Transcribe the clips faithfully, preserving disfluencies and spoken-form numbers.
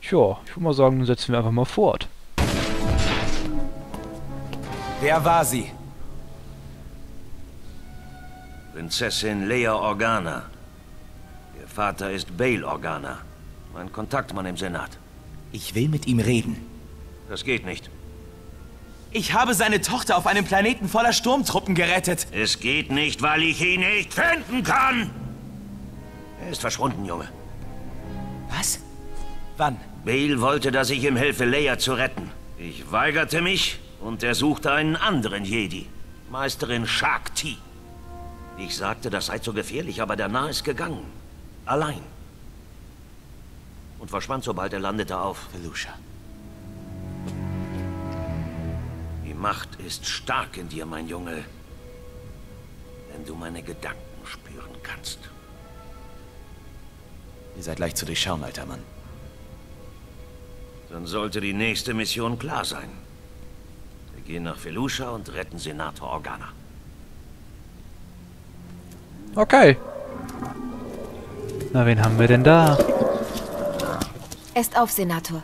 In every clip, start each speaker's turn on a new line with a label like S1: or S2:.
S1: Tja, ich würde mal sagen, dann setzen wir einfach mal fort.
S2: Wer war sie?
S3: Prinzessin Leia Organa. Ihr Vater ist Bail Organa. Mein Kontaktmann im Senat.
S2: Ich will mit ihm reden.
S3: Das geht nicht.
S2: Ich habe seine Tochter auf einem Planeten voller Sturmtruppen gerettet.
S3: Es geht nicht, weil ich ihn nicht finden kann. Er ist verschwunden, Junge.
S2: Was? Wann?
S3: Bail wollte, dass ich ihm helfe, Leia zu retten. Ich weigerte mich und er suchte einen anderen Jedi. Meisterin Shaak-Ti. Ich sagte, das sei zu gefährlich, aber der Narr ist gegangen. Allein. Und verschwand, sobald er landete, auf
S2: Felusha.
S3: Die Macht ist stark in dir, mein Junge. Wenn du meine Gedanken spüren kannst.
S2: Ihr seid leicht zu durchschauen, alter Mann.
S3: Dann sollte die nächste Mission klar sein. Wir gehen nach Felusha und retten Senator Organa.
S1: Okay. Na, wen haben wir denn da?
S4: Esst auf, Senator.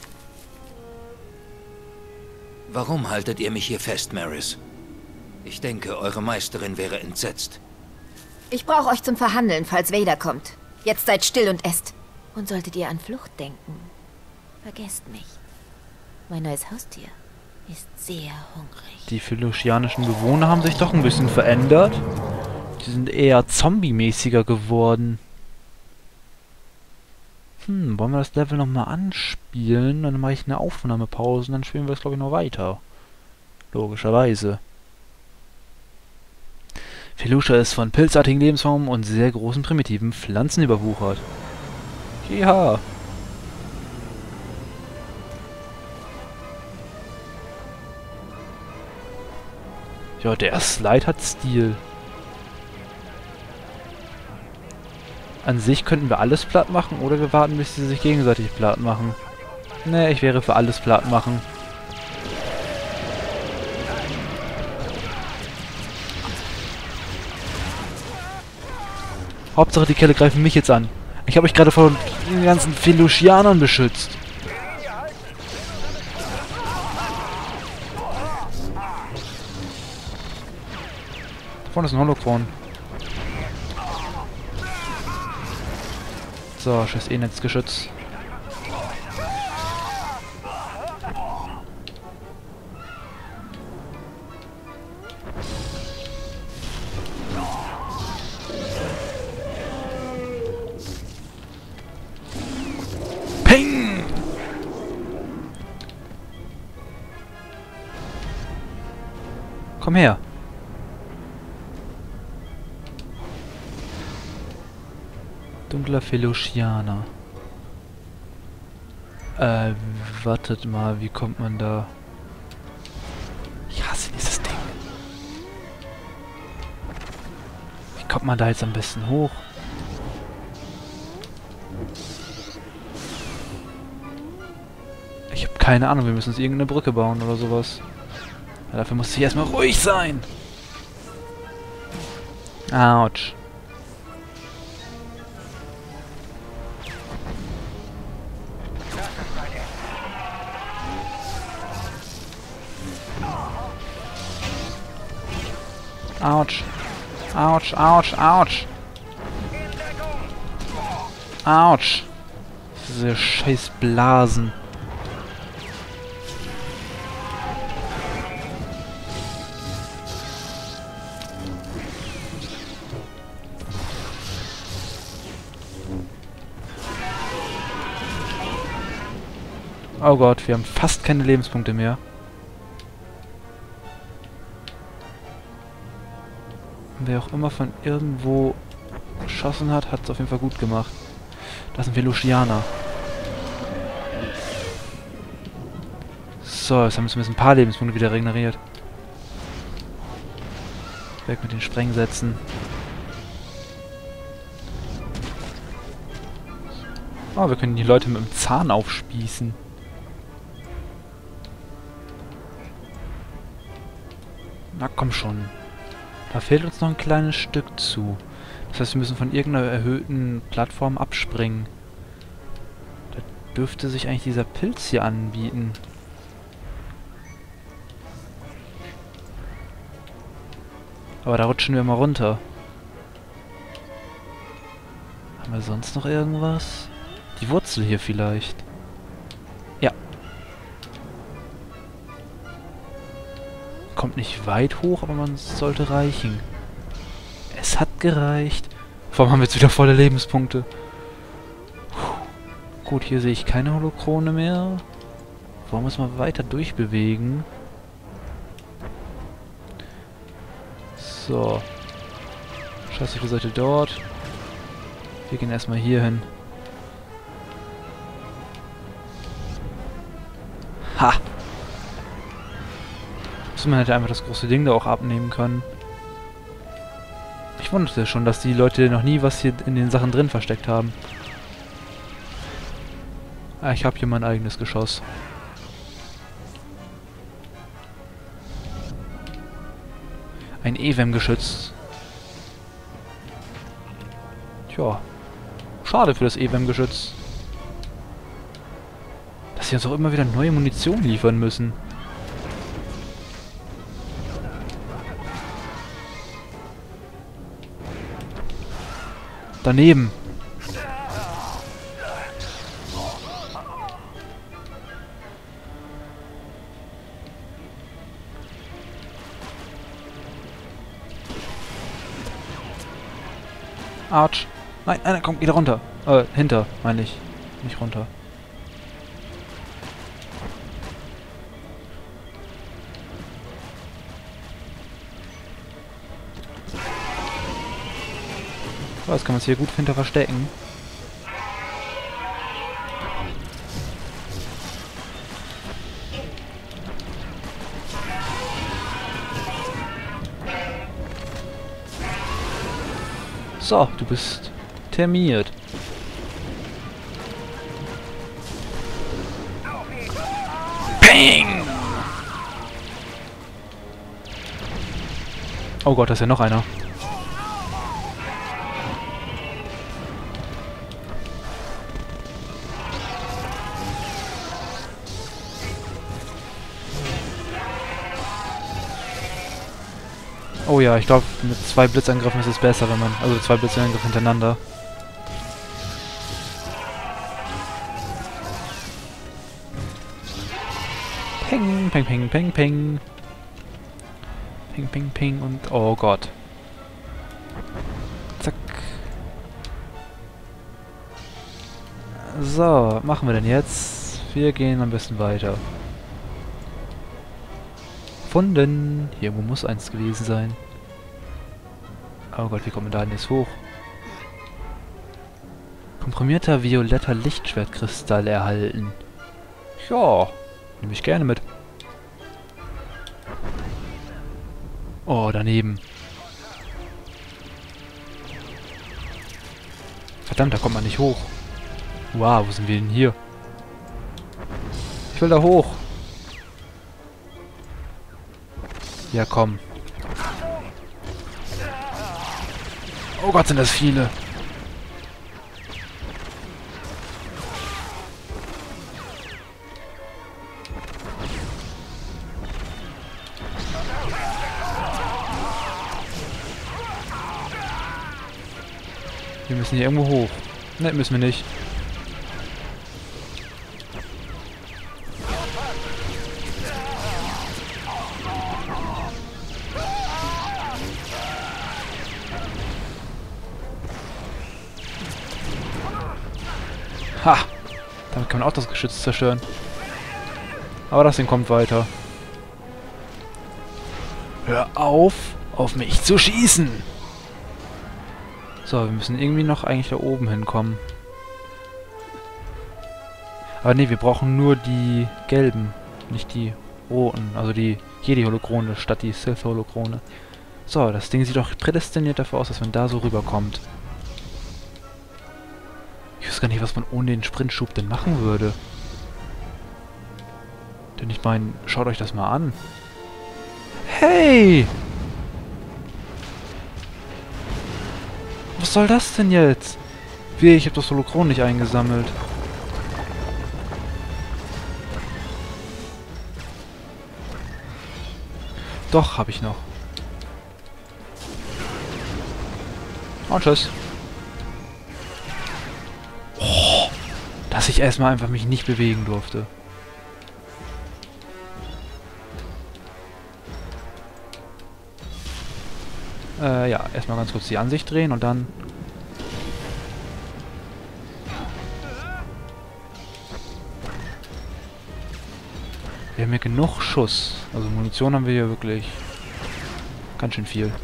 S5: Warum haltet ihr mich hier fest, Maris? Ich denke, eure Meisterin wäre entsetzt.
S4: Ich brauche euch zum Verhandeln, falls Vader kommt. Jetzt seid still und esst. Und solltet ihr an Flucht denken, vergesst nicht. Mein neues Haustier ist sehr hungrig.
S1: Die felushianischen Bewohner haben sich doch ein bisschen verändert. Die sind eher zombie-mäßiger geworden. Hm, wollen wir das Level nochmal anspielen? Dann mache ich eine Aufnahmepause und dann spielen wir das, glaube ich, noch weiter. Logischerweise. Felusha ist von pilzartigen Lebensformen und sehr großen primitiven Pflanzen überwuchert. Ja. Ja, der Slide hat Stil. An sich könnten wir alles platt machen oder wir warten, bis sie sich gegenseitig platt machen. Ne, ich wäre für alles platt machen. Hauptsache die Kerle greifen mich jetzt an. Ich habe euch gerade vor den ganzen Felushianern beschützt. Da vorne ist ein Holocron. So, scheiß eh ins Geschütz. Ping! Komm her. Dunkler Felushianer. Äh, wartet mal, wie kommt man da? Ich hasse dieses Ding. Wie kommt man da jetzt am besten hoch? Ich habe keine Ahnung, wir müssen uns irgendeine Brücke bauen oder sowas. Ja, dafür muss ich erstmal ruhig sein. Autsch. Autsch. Autsch, Autsch, Autsch. Autsch. Diese scheiß Blasen. Oh Gott, wir haben fast keine Lebenspunkte mehr. Wer auch immer von irgendwo geschossen hat, hat es auf jeden Fall gut gemacht. Das sind Felushianer. So, jetzt haben wir zumindest ein paar Lebenspunkte wieder regeneriert. Weg mit den Sprengsätzen. Oh, wir können die Leute mit dem Zahn aufspießen. Na komm schon. Da fehlt uns noch ein kleines Stück zu. Das heißt, wir müssen von irgendeiner erhöhten Plattform abspringen. dürfte sich eigentlich dieser Pilz hier anbieten. Aber da rutschen wir mal runter. Haben wir sonst noch irgendwas? Die Wurzel hier vielleicht. Ja. Kommt nicht weit hoch, aber man sollte reichen. Es hat gereicht. Vor allem haben wir jetzt wieder volle Lebenspunkte. Puh. Gut, hier sehe ich keine Holokrone mehr. Wollen wir uns mal weiter durchbewegen? So. Scheiße, die Seite dort. Wir gehen erstmal hier hin. Ha! So, man hätte einfach das große Ding da auch abnehmen können. Ich wunderte schon, dass die Leute noch nie was hier in den Sachen drin versteckt haben. Ah, ich habe hier mein eigenes Geschoss. Ein E W A M-Geschütz. Tja. Schade für das E W A M-Geschütz. Dass sie uns auch immer wieder neue Munition liefern müssen. Daneben. Arch. Nein, nein, komm, geh da runter. Äh, hinter, meine ich. Nicht runter. So, jetzt kann man es hier gut hinter verstecken. So, du bist terminiert. Ping! Oh Gott, da ist ja noch einer. Oh ja, ich glaube, mit zwei Blitzangriffen ist es besser, wenn man... Also zwei Blitzangriffe hintereinander. Ping, ping, ping, ping, ping. Ping, ping, ping und... Oh Gott. Zack. So, was machen wir denn jetzt? Wir gehen ein bisschen weiter. Gefunden. Hier irgendwo muss eins gewesen sein. Oh Gott, wie kommen wir da denn jetzt hoch? Komprimierter violetter Lichtschwertkristall erhalten. Ja, nehme ich gerne mit. Oh, daneben. Verdammt, da kommt man nicht hoch. Wow, wo sind wir denn hier? Ich will da hoch. Ja, komm. Oh Gott, sind das viele. Wir müssen hier irgendwo hoch. Ne, müssen wir nicht. Ha! Damit kann man auch das Geschütz zerstören. Aber das Ding kommt weiter. Hör auf, auf mich zu schießen! So, wir müssen irgendwie noch eigentlich da oben hinkommen. Aber ne, wir brauchen nur die gelben, nicht die roten. Also die Jedi-Holokrone statt die Sith-Holokrone. So, das Ding sieht doch prädestiniert dafür aus, dass man da so rüberkommt. Ich weiß gar nicht, was man ohne den Sprintschub denn machen würde. Denn ich meine, schaut euch das mal an. Hey! Was soll das denn jetzt? Wie, ich habe das Holokron nicht eingesammelt. Doch, habe ich noch. Und tschüss. Oh, dass ich erstmal einfach mich nicht bewegen durfte. Äh, ja, erstmal ganz kurz die Ansicht drehen und dann... Wir haben hier genug Schuss. Also Munition haben wir hier wirklich ganz schön viel.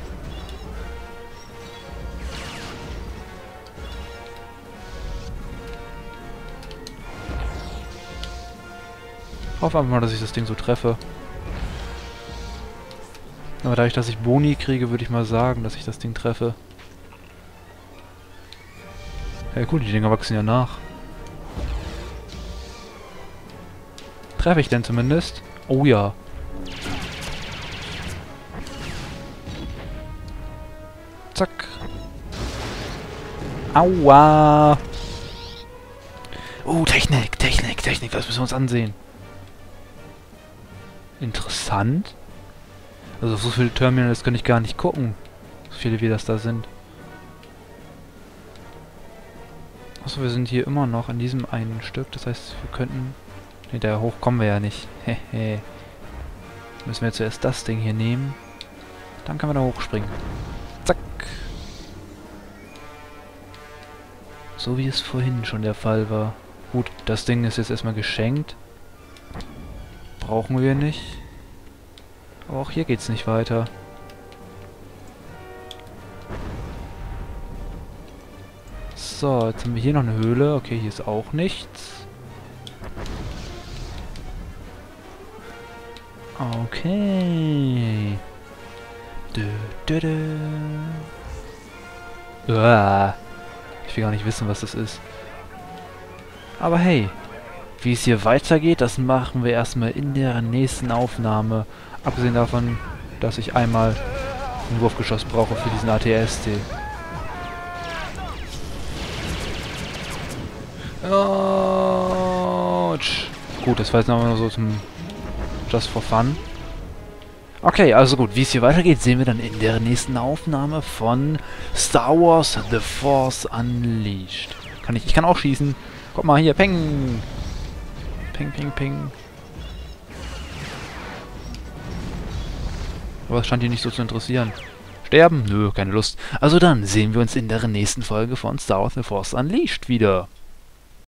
S1: Ich hoffe einfach mal, dass ich das Ding so treffe. Aber dadurch, dass ich Boni kriege, würde ich mal sagen, dass ich das Ding treffe. Ja gut, die Dinger wachsen ja nach. Treffe ich denn zumindest? Oh ja. Zack. Aua. Oh, Technik, Technik, Technik, das müssen wir uns ansehen. Interessant. Also auf so viele Terminals kann ich gar nicht gucken. So viele wie das da sind. Achso, wir sind hier immer noch in diesem einen Stück. Das heißt, wir könnten... Ne, da hoch kommen wir ja nicht. Hehe. Müssen wir zuerst das Ding hier nehmen. Dann können wir da hochspringen. Zack. So wie es vorhin schon der Fall war. Gut, das Ding ist jetzt erstmal geschenkt. Brauchen wir nicht. Aber auch hier geht's nicht weiter. So, jetzt haben wir hier noch eine Höhle. Okay, hier ist auch nichts. Okay. Dö, dö, dö. Uah. Ich will gar nicht wissen, was das ist. Aber hey, wie es hier weitergeht, das machen wir erstmal in der nächsten Aufnahme. Abgesehen davon, dass ich einmal ein Wurfgeschoss brauche für diesen A T S T. Autsch. Gut, das war jetzt nochmal so zum Just for Fun. Okay, also gut, wie es hier weitergeht, sehen wir dann in der nächsten Aufnahme von Star Wars The Force Unleashed. Kann ich, ich kann auch schießen. Guck mal hier, peng. Ping, ping, ping. Aber es scheint ihn nicht so zu interessieren. Sterben? Nö, keine Lust. Also dann sehen wir uns in der nächsten Folge von Star Wars The Force Unleashed wieder.